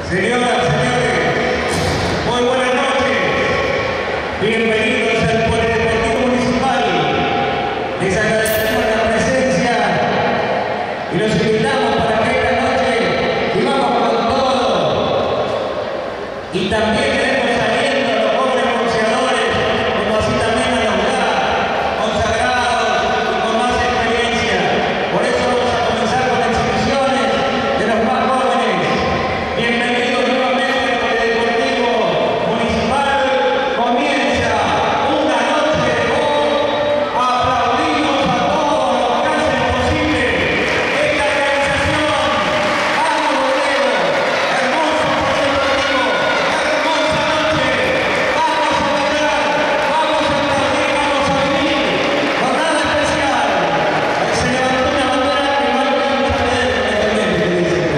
Señoras, señores, muy buenas noches. Bienvenidos al Polideportivo Municipal. Les agradecemos la presencia y los invitamos para que esta noche vivamos con todo. Y también queremos saliendo a los jóvenes boxeadores, como así también a los ya consagrados y con más experiencia. Por eso vamos a comenzar con exhibiciones de los más jóvenes. Bienvenidos nuevamente al Polideportivo Municipal. Comienza una noche de gol. Aplaudimos a todos los que hacen posible esta realización. ¡Vamos, Diego! Hermoso Polideportivo, hermosa noche. Vamos a bailar, vamos a aplaudir, vamos a vivir. Jornada especial. Se levantó una bandera que no alcanza a leer correctamente, dice,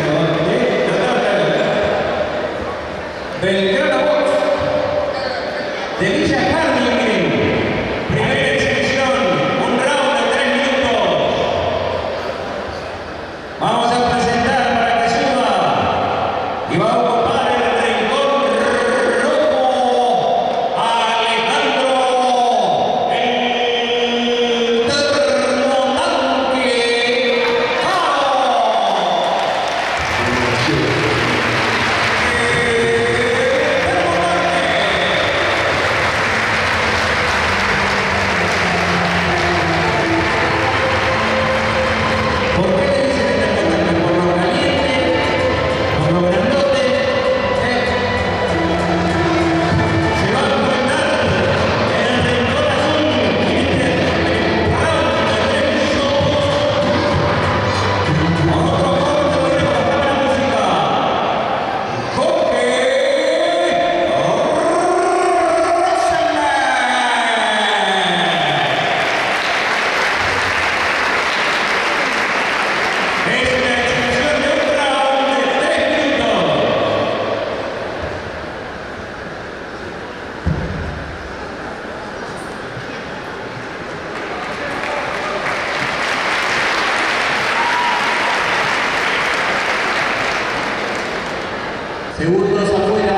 Belgrano Box de Villa Carmen. Primera exhibición, un round de 3 minutos. Vamos a presentar para que suba y va a ocupar el rincón rojo Alejandro el Termotanque Caro. ¿Por qué le dicen el Termotanque? ¿Por lo caliente? ¿Por lo grandote? Se va a enfrentar en el rincón azul en este round de 3 minutos. Otro corte, volvemos a bajar la música. Jorge Rosenberg. Es una exhibición de un round de 3 minutos. Segundos afuera.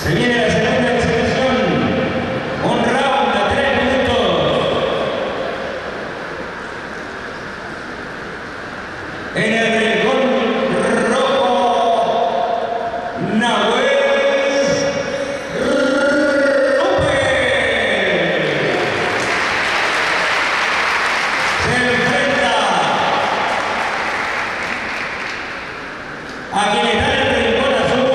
Se viene la segunda exhibición. Un round de 3 minutos. En el rincón rojo, Nahuel López. Se enfrenta a quien está en el rincón azul.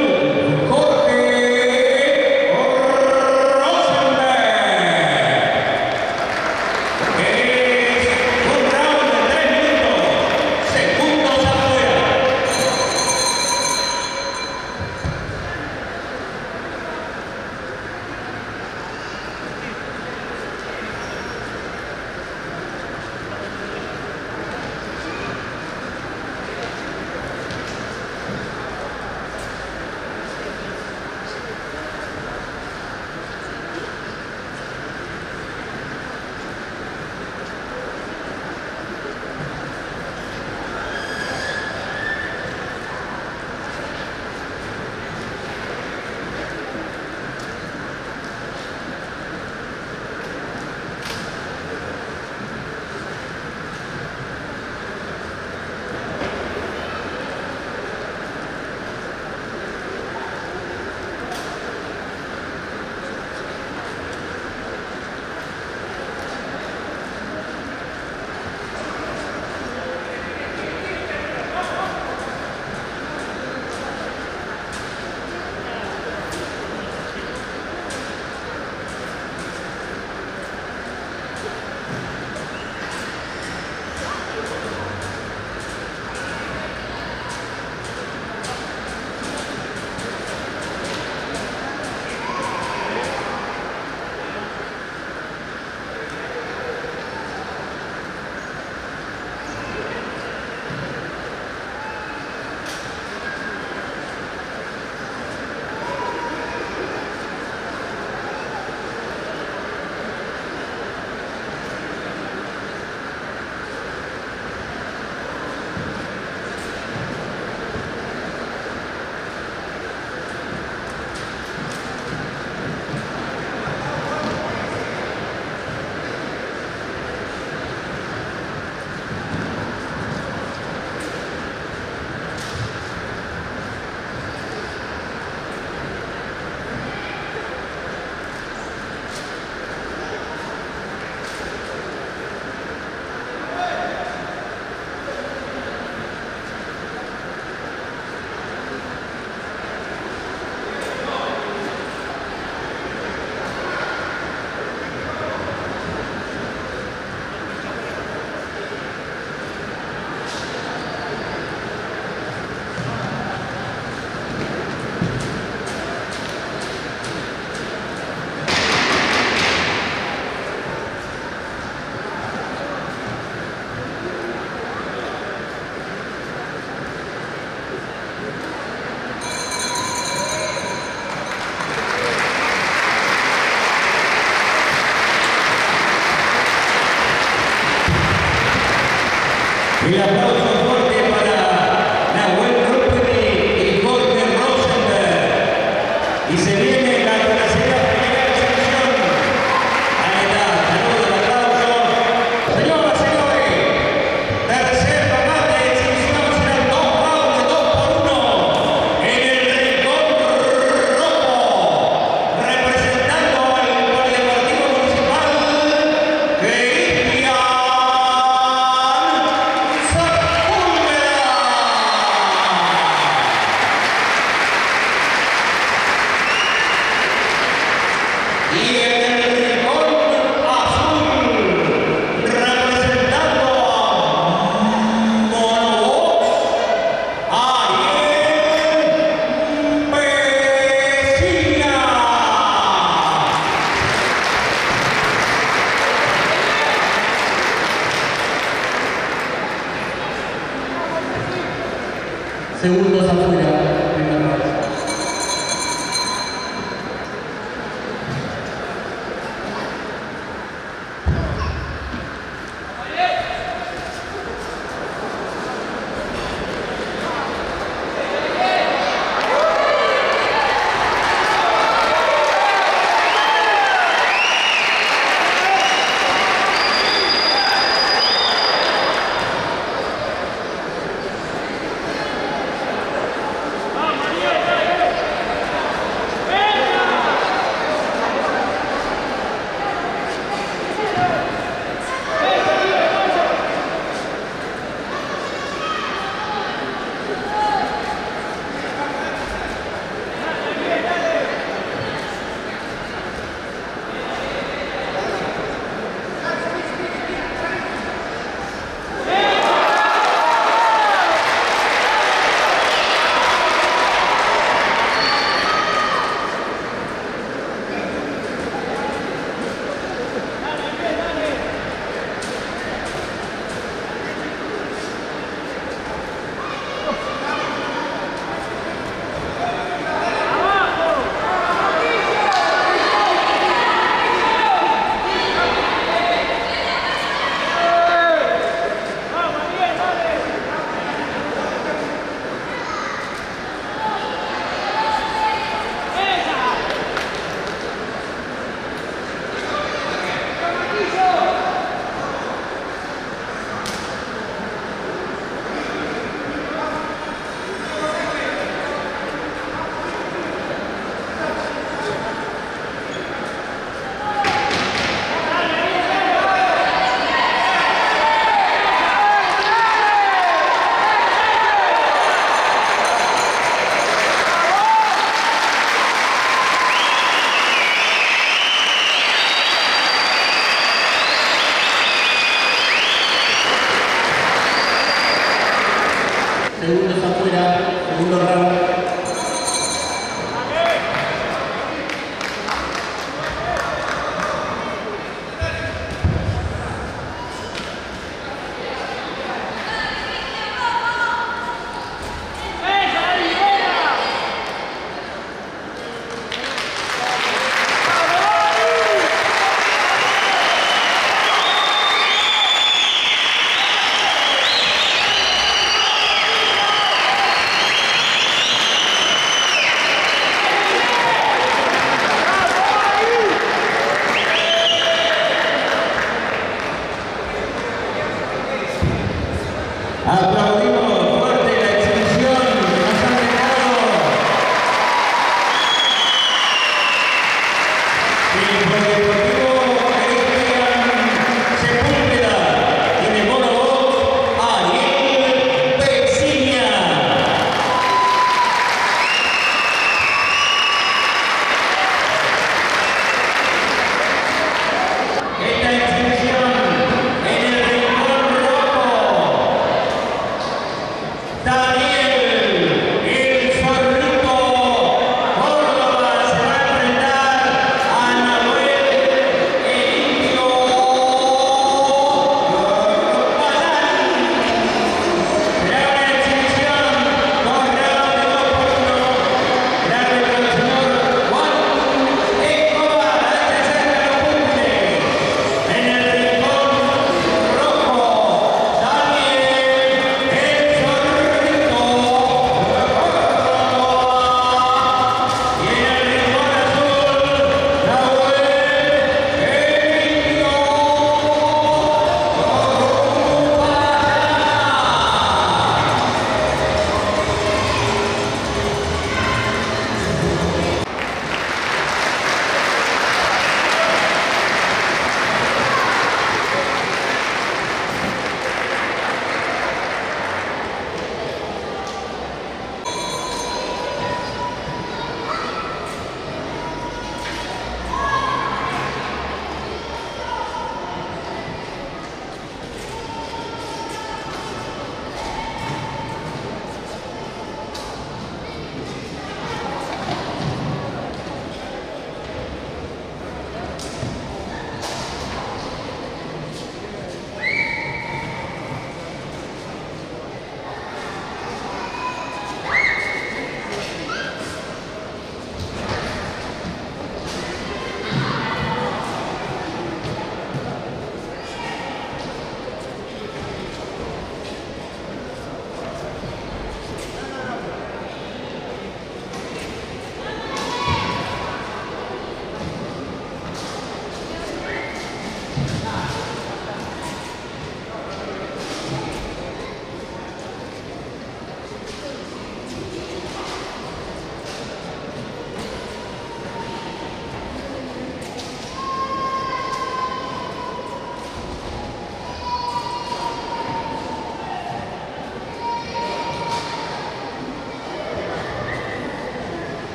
Y el aplauso fuerte para Nahuel López y Jorge Rosenberg. Y se viene la tercera primera exhibición. Ahí está, saludos, el aplauso. Señoras y señores, tercer combate de exhibición será el 2 rounds de 2 por 1 en el rincón rojo, representando al Polideportivo Municipal, Cristian segundos afuera, primera vez.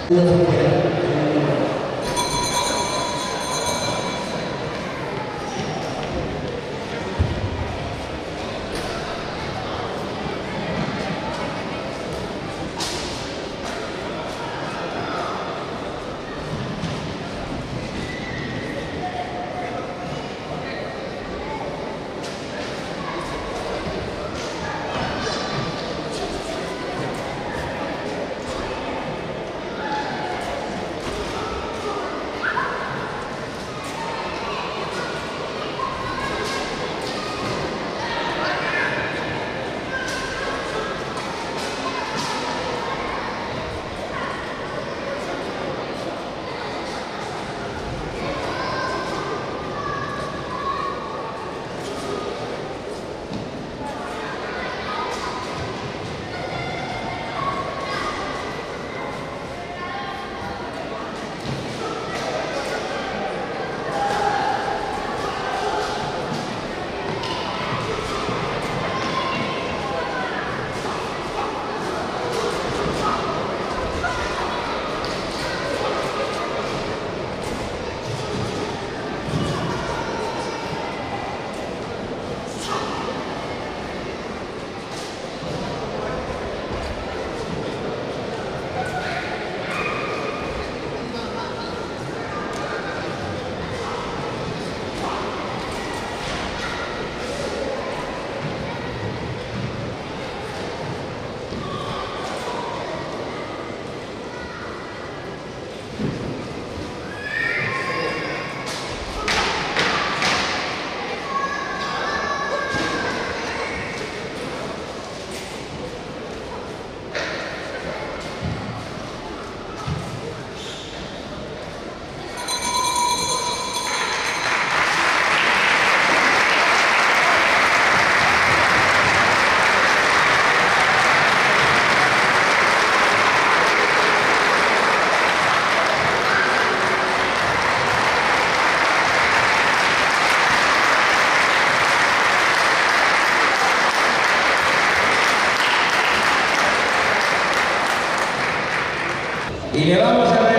Y le vamos a